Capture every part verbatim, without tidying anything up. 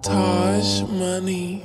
Taj Money.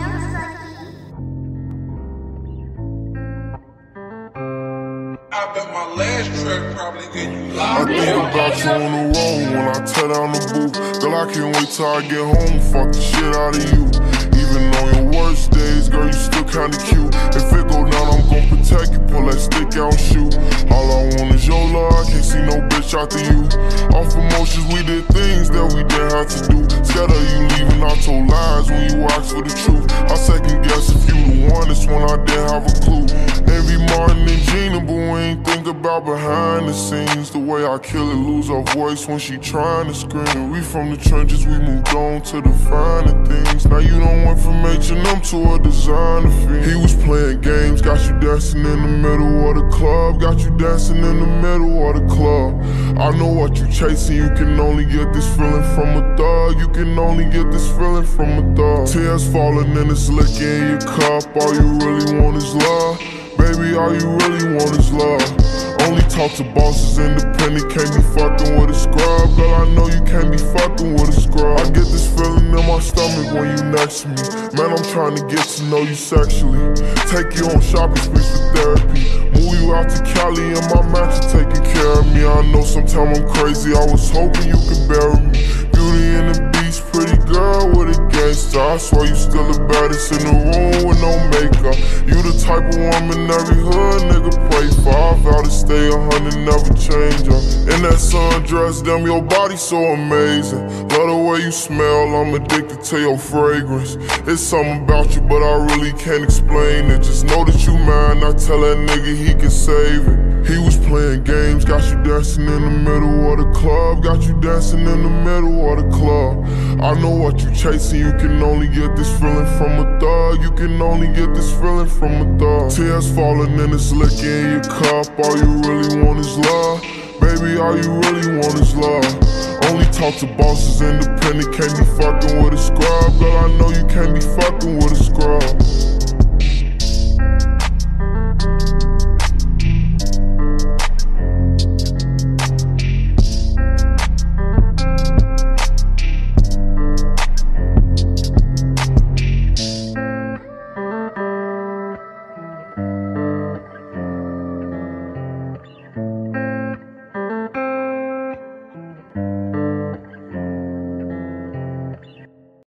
I bet my last track probably get you I locked think up. about you on the road when I tear down the booth. Girl, I can't wait till I get home, fuck the shit out of you. Even on your worst days, girl, you still kinda cute. If it go down, I'm gon' protect you, pull that stick out and shoot. All I want is your love, I can't see no bitch after you. Off emotions, we did things that we didn't have to do. Scared of you leaving, I told lies when you asked for the truth. I second guess if you the one, it's when I didn't have a clue. Envy Martin and Gina, but we ain't think about behind the scenes. The way I kill it, lose her voice when she trying to scream. We from the trenches, we moved on to the finer things. Now you don't went from H and M to a designer fiend. He was playing games, got you dancing in the middle of the club. Got you dancing in the middle of the club. I know what you chasing, you can only get this feeling from a thug. You can only get this feeling from a thug. Tears falling and it's licking in your cup. All you really want is love. Baby, all you really want is love. Only talk to bosses, independent, can't be fucking with a scrub. Girl, I know you can't be fucking with a scrub. I get this feeling in my stomach when you next to me. Man, I'm trying to get to know you sexually. Take you on shopping sprees for therapy. Move you out to Cali in my mansion, taking care of me. I know sometimes I'm crazy, I was hoping you could bury me. Beauty and the Beast, pretty girl with a gangster. I swear you still the baddest in the room with no makeup. You the type of woman every hood nigga pray for. I vow to stay a hundred, never change up. In that sundress, damn, your body so amazing. Love the way you smell, I'm addicted to your fragrance. It's something about you, but I really can't explain it. Just know that you mine, I tell that nigga he can save it. He was playing games, got you dancing in the middle of the club. Got you dancing in the middle of the club. I know what you chasing, you can only get this feeling from a thug. You can only get this feeling from a thug. Tears falling and it's licking in your cup. All you really want is love. Baby, all you really want is love. Only talk to bosses, independent, can't be fucking with a scrub. Girl, I know you can't be fucking with a scrub.